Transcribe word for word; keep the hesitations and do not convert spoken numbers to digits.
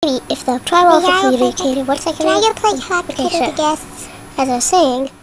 Maybe if the drywall May I for play- communicated, one second. Can I go play hot Okay, potato sure. to guests? As I was saying,